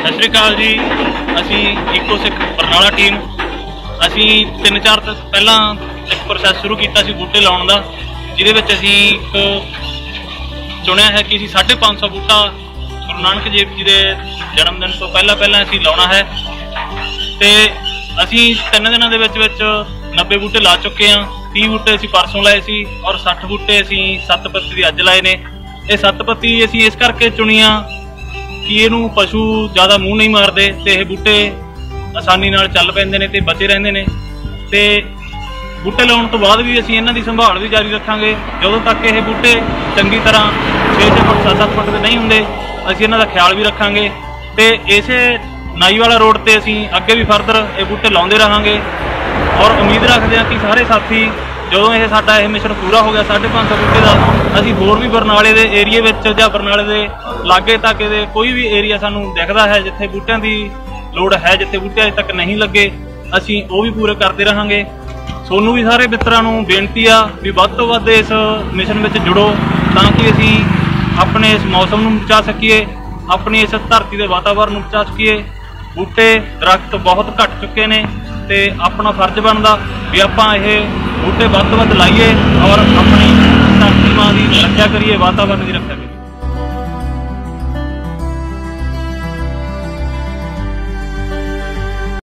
सत श्री अकाल जी। असी इको सिख बरनाला टीम असी 3-4 दिन पहला एक प्रोसैस शुरू किया बूटे लाने का, जिहदे असी एक चुनिया है कि 550 बूटा गुरु नानक देव जी के जन्मदिन तो पहला असी लाना है। तो असी 3 दिनों के 90 बूटे ला चुके हैं। 30 बूटे असी परसों लाए सी और 60 बूटे असी 7 पत्ती की अज लाए ने। ये 7 पत्ती असी इस करके चुनिया कि इनू पशु ज़्यादा मूँह नहीं मारते, तो यह बूटे आसानी नाल चल पैंदे ने ते बचे रहंदे ने। ते बूटे लाउण तो बाद भी असीं इन्हां दी संभाल भी जारी रखांगे जदों तक ये बूटे चंगी तरह 6-6 फुट 7-7 फुट के नहीं हुंदे। असीं इन्हां दा ख्याल भी रखांगे ते इसे नाईवाला रोड ते असीं अगे भी फरदर ये बूटे लाउंदे रहांगे और उम्मीद रखते हैं कि सारे साथी जदों ये साडा यह मिशन पूरा हो गया 550 बूटे का, असीं होर भी बरनाले दे एरिए विच जां बरनाले दे लागे ताके दे कोई भी एरिया सानूं दिखदा है जिथे बूटियां दी लोड़ है, जिथे बूटे अजे तक नहीं लगे, असीं वो भी पूरे करते रहांगे। सोनू भी सारे मित्रां नूं बेनती आ भी वध तों वध इस मिशन विच जुड़ो तां कि असीं अपने इस मौसम नूं बचा सकीए, अपनी इस धरती के वातावरण नूं बचा सकीए। बूटे दरख्त बहुत घट चुके ने ते अपना फर्ज बनदा भी आपां ये बूटे वध तों वध लाइए और अपनी धरती मां की रक्षा करिए, वातावरण की रक्षा करिए।